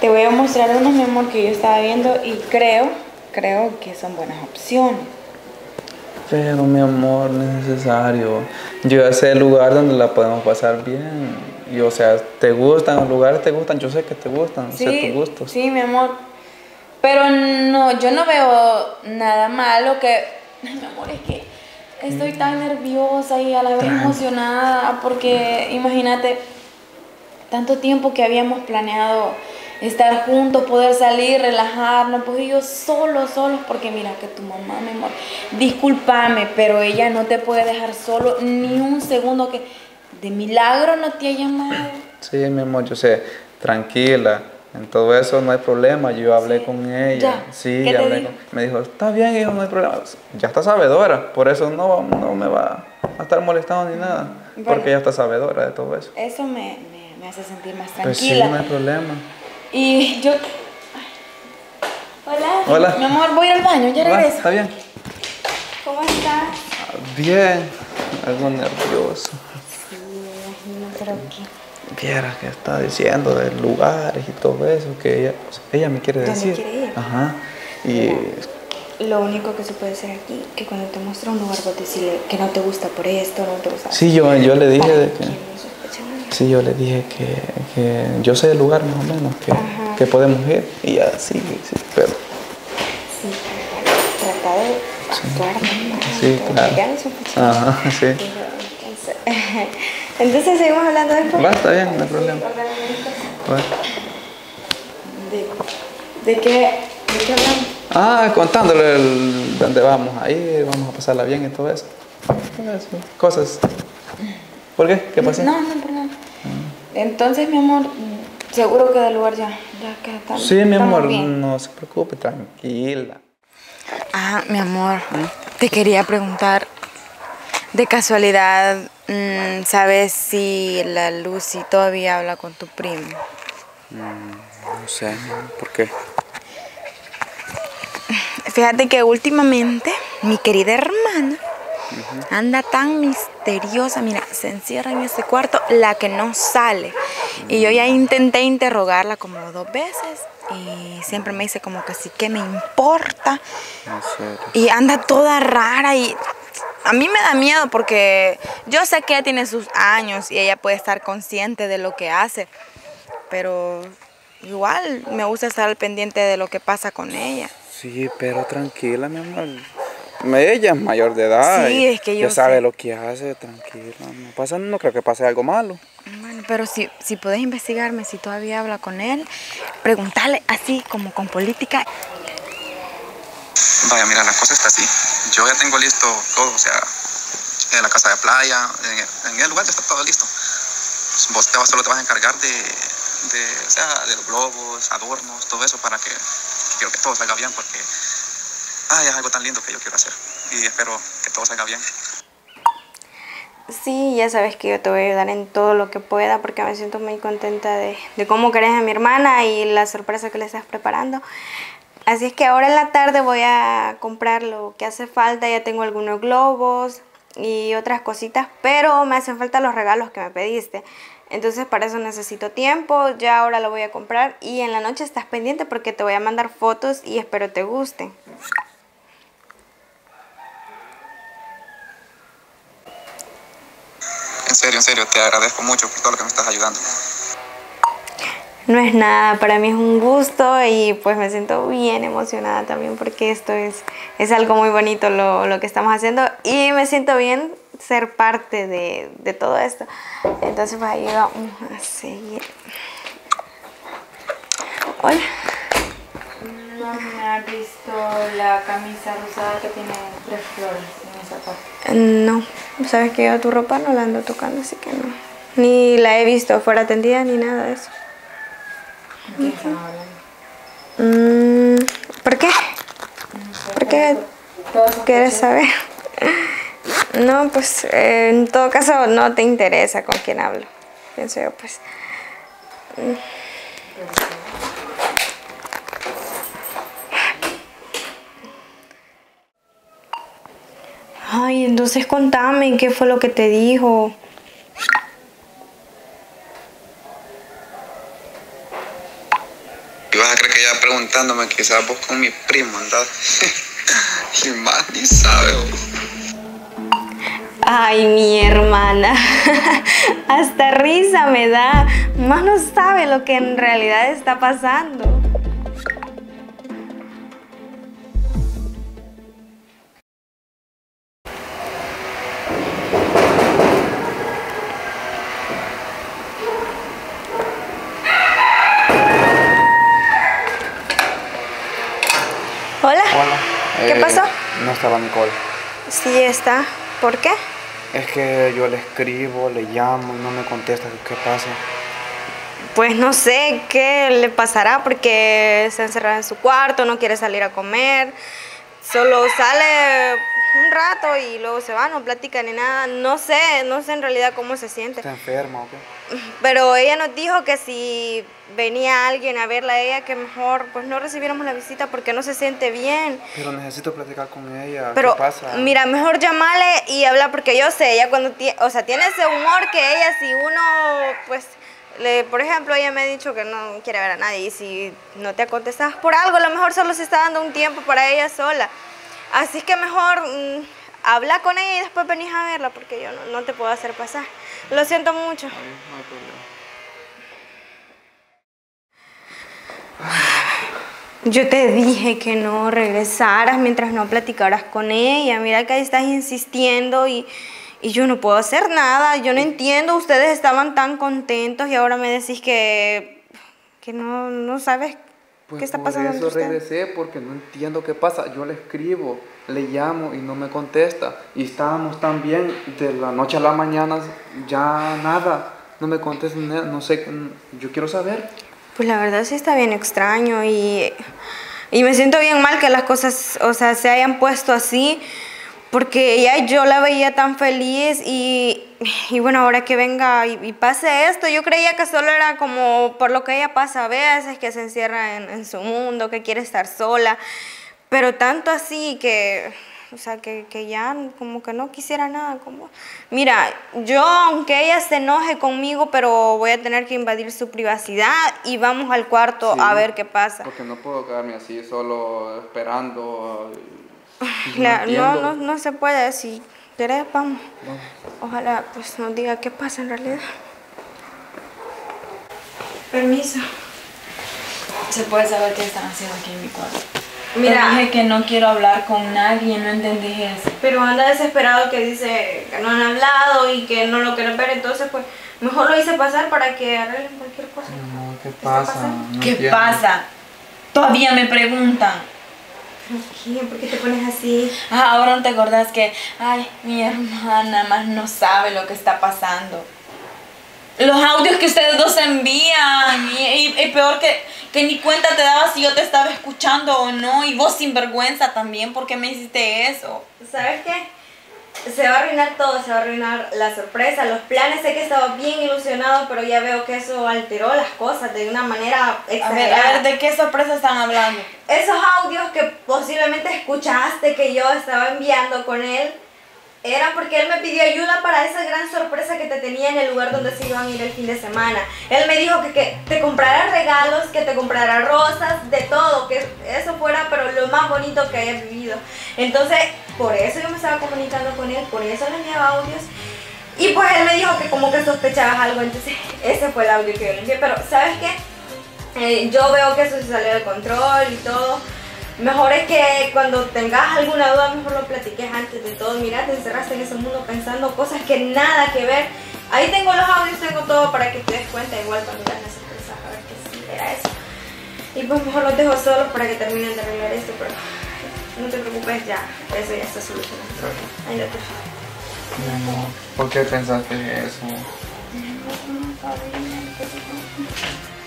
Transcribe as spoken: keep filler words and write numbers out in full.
Te voy a mostrar unos, mi amor, que yo estaba viendo y creo, creo que son buenas opciones. Pero mi amor, no es necesario. Yo ya sé el lugar donde la podemos pasar bien. Y o sea, ¿te gustan los lugares? ¿Te gustan? Yo sé que te gustan, Sí, sé tus gustos. sí, mi amor. Pero no, yo no veo nada malo que... Ay, mi amor, es que estoy tan nerviosa y a la vez emocionada porque imagínate, tanto tiempo que habíamos planeado estar juntos, poder salir, relajarnos, pues yo solo, solos, porque mira que tu mamá, mi amor, discúlpame, pero ella no te puede dejar solo ni un segundo, que de milagro no te ha llamado. Sí, mi amor, yo sé, tranquila, en todo eso no hay problema, yo hablé Sí. con ella, Ya. sí, ¿Qué ya te hablé dijo? con, me dijo, está bien, hijo, no hay problema, ya está sabedora, por eso no, no me va a estar molestando ni nada, Bueno, porque ella está sabedora de todo eso. eso me, me, me hace sentir más Pues sí, tranquila. no hay problema. Y yo... Hola. Hola. Mi amor, voy al baño, ya Va, regreso. ¿está bien? ¿Cómo estás? Bien, algo nervioso. Sí, me imagino, pero ¿qué? Viera que está diciendo de lugares y todo eso, que ella, o sea, ella me quiere ¿Dónde decir. quiere ir? Ajá. Y Lo único que se puede hacer aquí, que cuando te muestra un lugar, vos decirle que no te gusta por esto, no te gusta. sí, yo, yo le dije Para de que... que no sospeche nada. Sí, yo le dije que, que yo sé el lugar más o menos, que, que podemos ir. Y ya, sí, sí, pero... Sí, pero trata de actuar normal. Sí, claro. Ya no sospeche Ajá, nada. sí. Entonces, entonces seguimos hablando después. Va, está bien, no hay problema. Bueno. ¿De, de qué, de qué hablamos? Ah, contándole el, dónde vamos a ir, vamos a pasarla bien y todo eso. Todo eso, cosas. ¿Por qué? ¿Qué pasó? No, no, perdón. Entonces, mi amor, seguro que del lugar ya, ya que estamos. Sí, mi amor, bien. no se preocupe, tranquila. Ah, mi amor, te quería preguntar, de casualidad, mmm, ¿sabes si la Lucy todavía habla con tu primo? Mm, no sé, ¿por qué? Fíjate que últimamente mi querida hermana uh-huh. anda tan misteriosa, mira, se encierra en ese cuarto, la que no sale. Uh-huh. Y yo ya intenté interrogarla como dos veces y siempre me dice como que sí que me importa. Y anda toda rara y a mí me da miedo porque yo sé que ella tiene sus años y ella puede estar consciente de lo que hace, pero igual me gusta estar al pendiente de lo que pasa con ella. Sí, pero tranquila, mi amor. Ella es mayor de edad. Sí, es que yo ya sabe sé. lo que hace, tranquila. No pasa, no creo que pase algo malo. Bueno, pero si, si podés investigarme si todavía habla con él, preguntarle así como con política. Vaya, mira, la cosa está así. Yo ya tengo listo todo, o sea, en la casa de playa, en, en el lugar ya está todo listo. Pues vos te vas, solo te vas a encargar de, de, o sea, de los globos, adornos, todo eso para que, que quiero que todo salga bien porque ay, es algo tan lindo que yo quiero hacer y espero que todo salga bien. Sí, ya sabes que yo te voy a ayudar en todo lo que pueda porque me siento muy contenta de, de cómo querés a mi hermana y la sorpresa que le estás preparando. Así es que ahora en la tarde voy a comprar lo que hace falta. Ya tengo algunos globos y otras cositas, pero me hacen falta los regalos que me pediste. Entonces para eso necesito tiempo. Ya ahora lo voy a comprar y en la noche estás pendiente porque te voy a mandar fotos y espero te gusten. En serio, en serio, te agradezco mucho por todo lo que me estás ayudando. No es nada, para mí es un gusto y pues me siento bien emocionada también porque esto es, es algo muy bonito lo, lo que estamos haciendo y me siento bien ser parte de, de todo esto. Entonces pues ahí vamos a seguir. Hola. No me has visto la camisa rosada que tiene tres flores en esa parte. No, sabes que yo tu ropa no la ando tocando, así que no. Ni la he visto fuera tendida ni nada de eso. ¿De qué están hablando? Mm, ¿Por qué? ¿Por qué quieres saber? No, pues eh, en todo caso no te interesa con quién hablo. Pienso yo, pues. Ay, entonces contame, ¿qué fue lo que te dijo? ella preguntándome, quizás vos con mi primo andás. Y más ni sabe. Ay, mi hermana. Hasta risa me da. Más no sabe lo que en realidad está pasando. Hola. Hola. ¿Qué Eh, pasó? No estaba Nicole. Sí está. ¿Por qué? Es que yo le escribo, le llamo, no me contesta. ¿Qué pasa? Pues no sé qué le pasará porque se encerrada en su cuarto, no quiere salir a comer. Solo sale un rato y luego se va, no platica ni nada. No sé, no sé en realidad cómo se siente. ¿Está enferma o qué? Pero ella nos dijo que si venía alguien a verla a ella, que mejor pues no recibiéramos la visita porque no se siente bien. Pero necesito platicar con ella. Pero, ¿qué pasa? mira, mejor llamarle y hablar porque yo sé, ella cuando tiene, o sea, tiene ese humor que ella, si uno, pues, le, por ejemplo, ella me ha dicho que no quiere ver a nadie y si no te contestas por algo, a lo mejor solo se está dando un tiempo para ella sola. Así que mejor mmm, habla con ella y después venís a verla porque yo no, no te puedo hacer pasar. Lo siento mucho. Ay, no hay problema. Yo te dije que no regresaras mientras no platicaras con ella. Mira que ahí estás insistiendo y, y yo no puedo hacer nada. Yo no entiendo, ustedes estaban tan contentos y ahora me decís que, que no, no sabes Pues qué está pasando por entre eso ustedes. regresé, porque no entiendo qué pasa. Yo le escribo, le llamo y no me contesta. Y estábamos tan bien, de la noche a la mañana ya nada. No me contesta, no sé, yo quiero saber. Pues la verdad sí está bien extraño y, y me siento bien mal que las cosas, o sea, se hayan puesto así, porque ya yo la veía tan feliz y, y bueno, ahora que venga y, y pase esto, yo creía que solo era como por lo que ella pasa a veces, que se encierra en, en su mundo, que quiere estar sola, pero tanto así que... O sea, que, que ya como que no quisiera nada. Como... Mira, yo aunque ella se enoje conmigo, pero voy a tener que invadir su privacidad y vamos al cuarto Sí, a ver qué pasa. Porque no puedo quedarme así solo esperando. No, La, no, entiendo. no, no se puede. Si querés, vamos. Vamos. Ojalá pues nos diga qué pasa en realidad. Permiso. ¿Se puede saber qué están haciendo aquí en mi cuarto? Mira, Te dije que no quiero hablar con nadie, no entendés eso. pero anda desesperado que dice que no han hablado y que no lo quieren ver, entonces pues mejor lo hice pasar para que arreglen cualquier cosa. No, ¿qué está pasa? pasando? No ¿Qué entiendo. pasa? Todavía me preguntan. ¿Qué? ¿Por qué te pones así? Ah, ahora no te acordás que, ay, mi hermana más no sabe lo que está pasando. Los audios que ustedes dos envían y, y, y peor que, que ni cuenta te dabas si yo te estaba escuchando o no, y vos sin vergüenza también, ¿por qué me hiciste eso? ¿Sabes qué? Se va a arruinar todo, se va a arruinar la sorpresa, los planes. Sé que estaba bien ilusionado, pero ya veo que eso alteró las cosas de una manera A ver, exagerada. a ver, ¿de qué sorpresa están hablando? Esos audios que posiblemente escuchaste que yo estaba enviando con él, era porque él me pidió ayuda para esa gran sorpresa que te tenía en el lugar donde se iban a ir el fin de semana. Él me dijo que, que te comprara regalos, que te comprara rosas, de todo, que eso fuera pero lo más bonito que hayas vivido. Entonces, por eso yo me estaba comunicando con él, por eso le enviaba audios. Y pues él me dijo que como que sospechabas algo, entonces ese fue el audio que yo le envié. Pero ¿sabes qué? Eh, yo veo que eso se salió de control y todo. Mejor es que cuando tengas alguna duda, mejor lo platiques antes de todo. Mira, te encerraste en ese mundo pensando cosas que nada que ver. Ahí tengo los audios, tengo todo para que te des cuenta. Igual cuando veas la sorpresa, a ver que sí era eso. Y pues mejor los dejo solos para que terminen de arreglar esto. Pero no te preocupes, ya, eso ya está solucionado. Ahí lo dejo. Mi amor, ¿por qué pensaste eso? No, no, no, no, no, no, no, no, no.